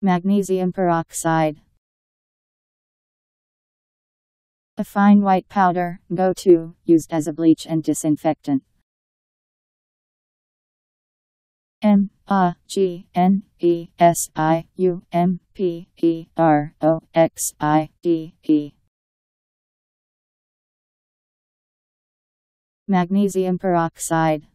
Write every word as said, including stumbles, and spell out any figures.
Magnesium peroxide. A fine white powder, go-to, used as a bleach and disinfectant. M A G N E S I U M P E R O X I D E. Magnesium peroxide.